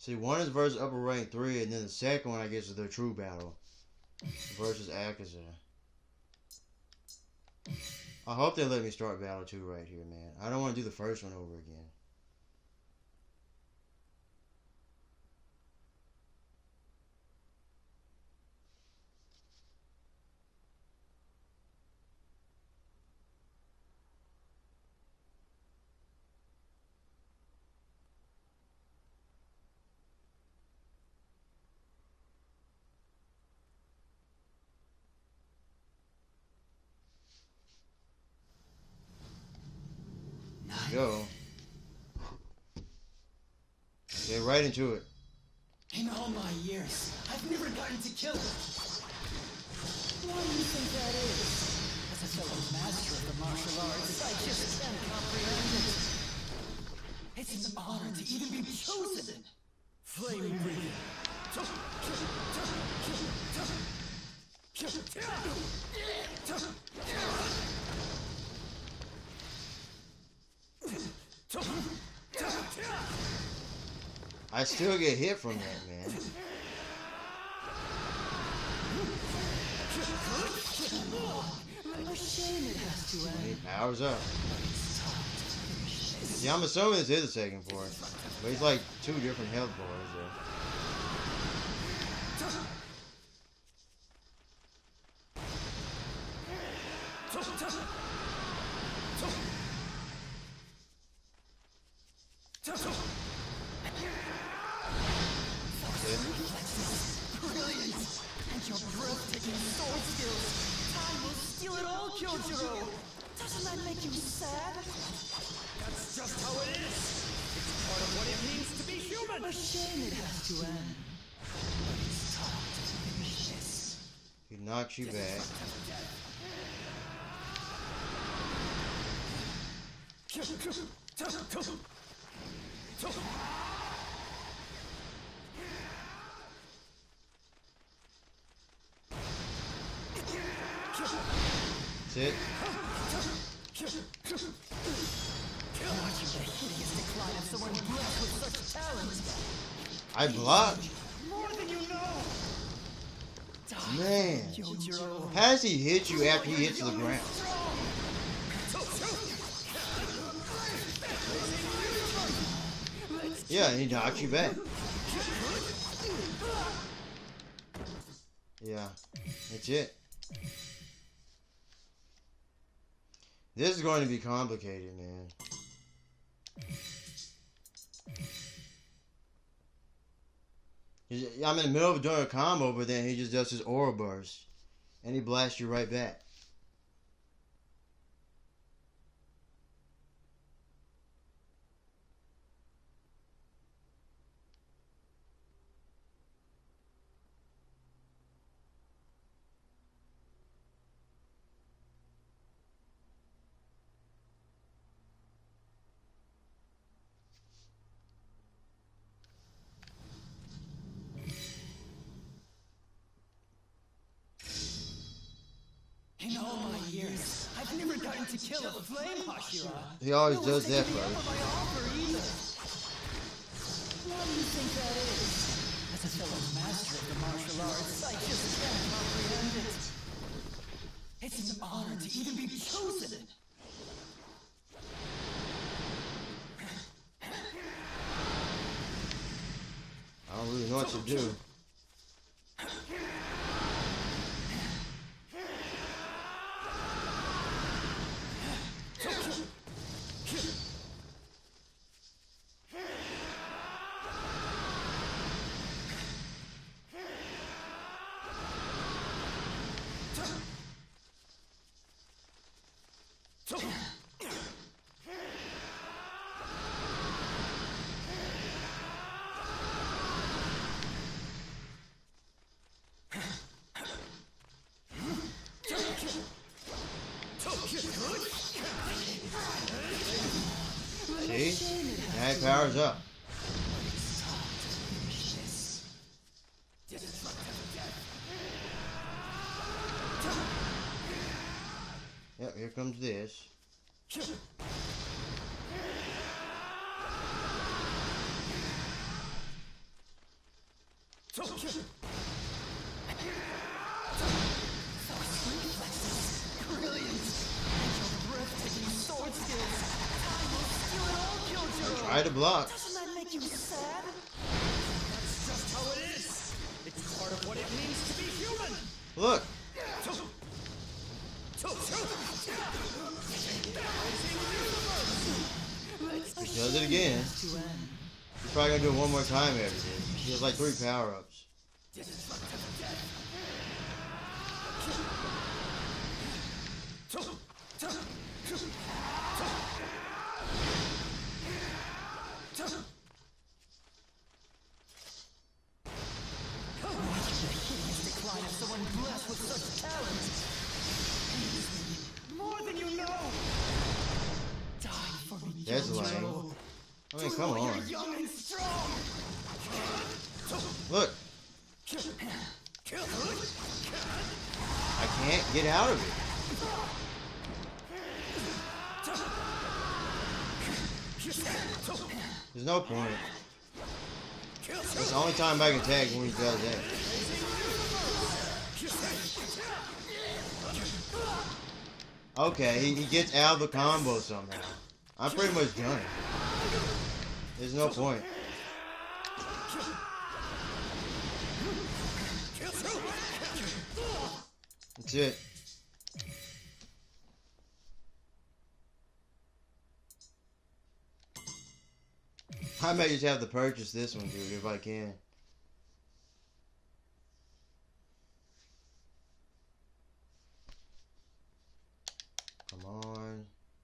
See, one is versus upper rank 3, and then the second one, I guess, is their true battle versus Akaza. I hope they let me start battle 2 right here, man. I don't want to do the first one over again. Go. Get right into it. In all my years, I've never gotten to kill it. Why do you think that is? As a fellow master of the martial arts, I just can't comprehend it. It's an honor to even be chosen. Flame breathing. I still get hit from that, man. He powers up. See, I'm assuming this is a second force, but he's like 2 different health bars there. Doesn't that make you sad? That's just how it is. It's part of what it means to be human. A shame it has to end. But it's time to finish this. He knocks you back. That's it. I blocked. More than you know. Man, how does he hit you after he hits the ground? Yeah, he knocks you back. Yeah, that's it. This is going to be complicated, man. I'm in the middle of doing a combo, but then he just does his aura burst. And he blasts you right back. In all my years, I've never gotten to kill a flame Hashira. He always does that first. Why do you think that is? As a fellow master of the martial arts, I just can't comprehend it. It's an honor to even be chosen. I don't really know what to do. See? Now it powers up. Yep, here comes this. Try to block. Doesn't that make you sad? That's just how it is. It's part of what it means to be human. Look. He does it again. He's probably gonna do it one more time after this. He has like 3 power-ups. Decline of someone blessed with such talent. More than you know. Die for me. That's lame. I mean, come on. Young and strong. Look. I can't get out of it. There's no point. It's the only time I can tag when he does that. Okay, he gets out of the combo somehow. I'm pretty much done. There's no point. That's it. I may just have to purchase this one, dude, if I can. Come on.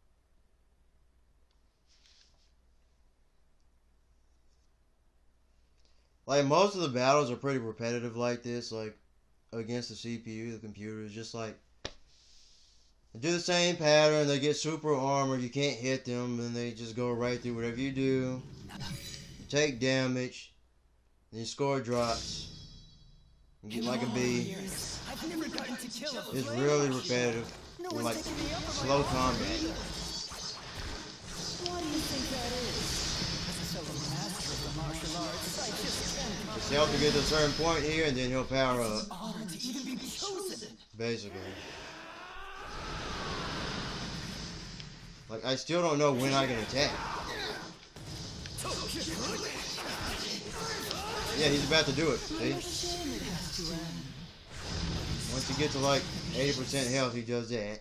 Like, most of the battles are pretty repetitive like this, like, against the CPU, the computer. It's just like, they do the same pattern, they get super armor, you can't hit them, and they just go right through whatever you do. You take damage, then your score drops. You get like a B. It's really repetitive. And like, slow combat. Why do you think that is? As a fellow master of the martial arts, I just can't. It's help to get to a certain point here, and then he'll power up. Honor to even be chosen. Basically. Like, I still don't know when I can attack. Yeah, he's about to do it. See? Once you get to like 80% health, he does that.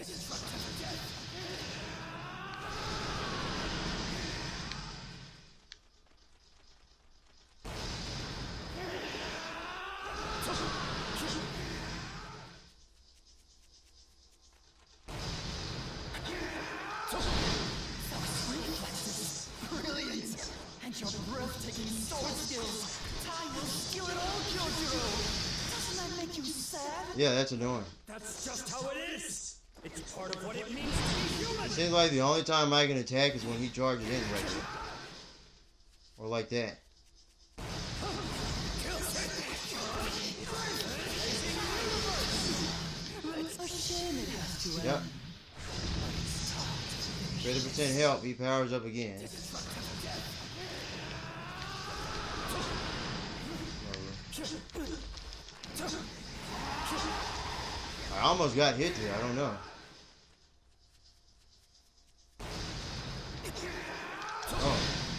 Yeah, that's annoying. That's just how it is. It's part of what it means to be human. It seems like the only time I can attack is when he charges in right there. Or like that. Yep. 30% health, he powers up again. I almost got hit there, I don't know. Oh.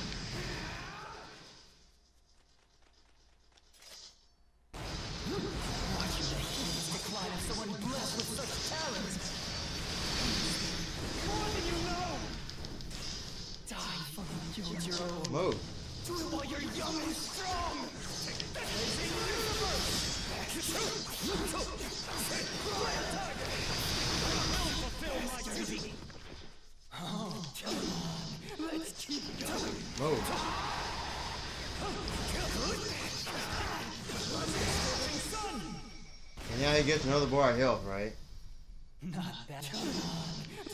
Watching the hideous decline of someone blessed with such talent. More than you know. Die for me, Jojiro. Move. Do it while you're young and strong. Blazing universe. Oh, come on. Let's keep going. Move. And now he gets another bar of health, right? Not that. Come on.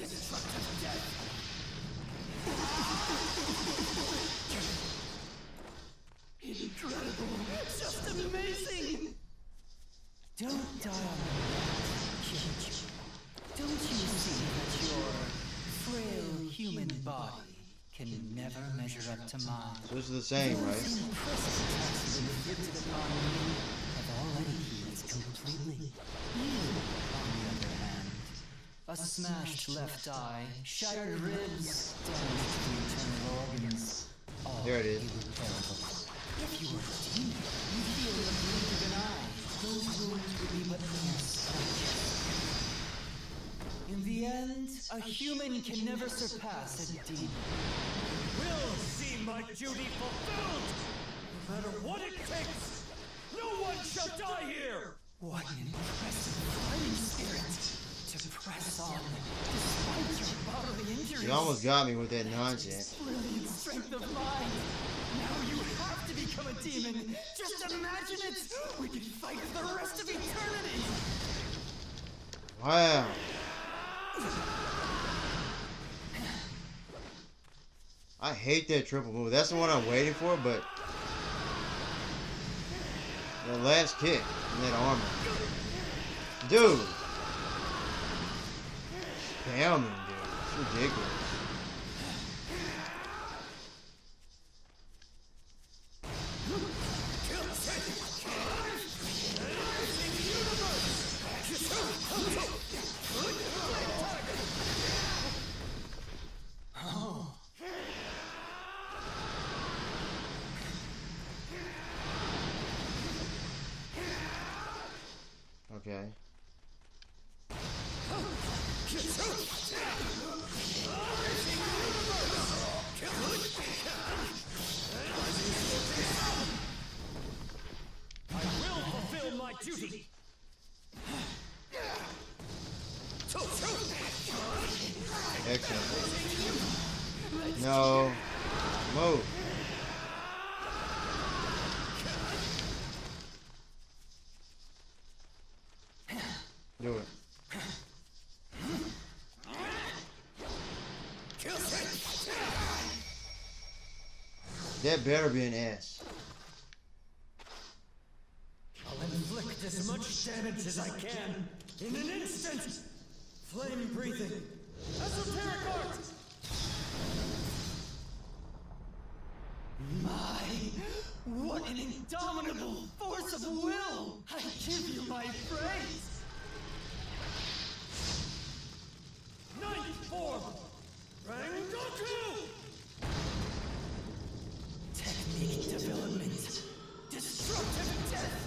Incredible. Just amazing. Don't die on me, Kimetsu. Don't you see that your frail human body can never never measure up to mine. So this is the same, right? Impressive attacks inflicted upon me have already healed completely. You, on the other hand, a smashed left eye, shattered ribs, damage to the internal organs. All There it is. irreparable. If you were a demon, you'd feel in the blink of an eye. Those wounds would be but mere scratches. In the end, a human can never surpass a demon. Will see my duty fulfilled, no matter what it takes. No one shall die here. What an impressive fighting spirit to press on, despite your bodily injuries. You almost got me with that nonsense. Brilliant strength of mind. Now you have to become a demon. Just imagine it. We can fight for the rest of eternity. Wow. I hate that triple move. That's the one I'm waiting for, but the last kick in that armor. Dude. Spamming, dude. It's ridiculous. Okay. I will fulfill my duty. Excellent. No. Move. Do it. That better be an S. I'll inflict as much damage as I can in an instant. Flame breathing. Esoteric art. My, what an indomitable force of will! I give you my praise! Ninth form. Rengoku. Technique development. Destructive death!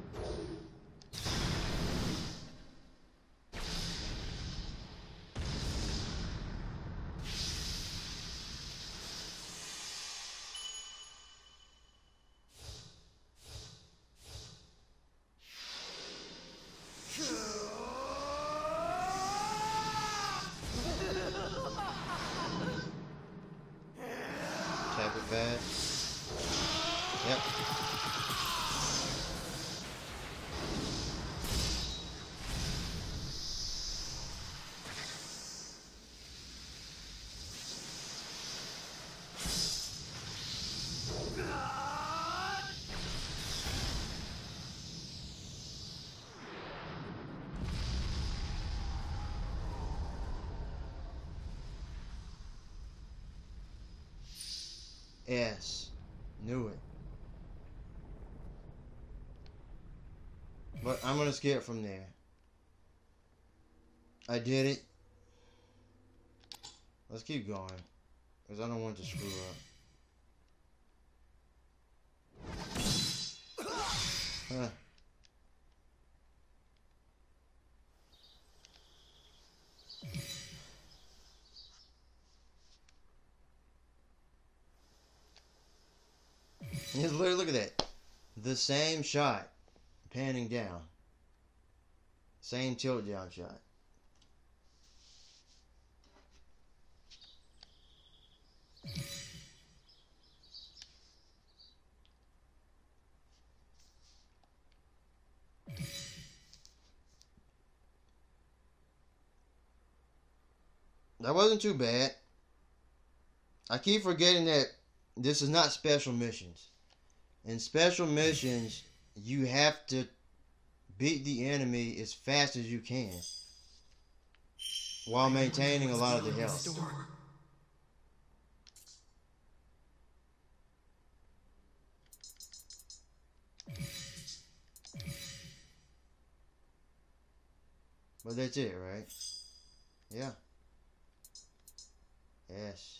Tap it bad. Yep. Yes. Knew it. But I'm gonna skip from there. I did it. Let's keep going. Because I don't want to screw up. Huh. Just look at that. The same shot. Panning down. Same tilt down shot. That wasn't too bad. I keep forgetting that this is not special missions. In special missions, you have to beat the enemy as fast as you can while maintaining a lot of the health. But that's it, right? Yeah. Yes.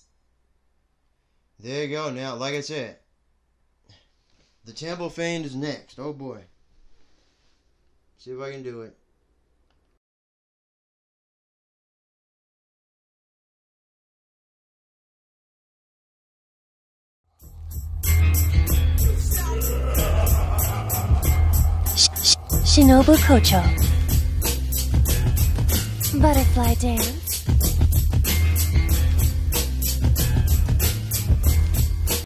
There you go. Now, like I said, the Temple Fiend is next. Oh boy. See if I can do it. Shinobu Kocho. Butterfly dance.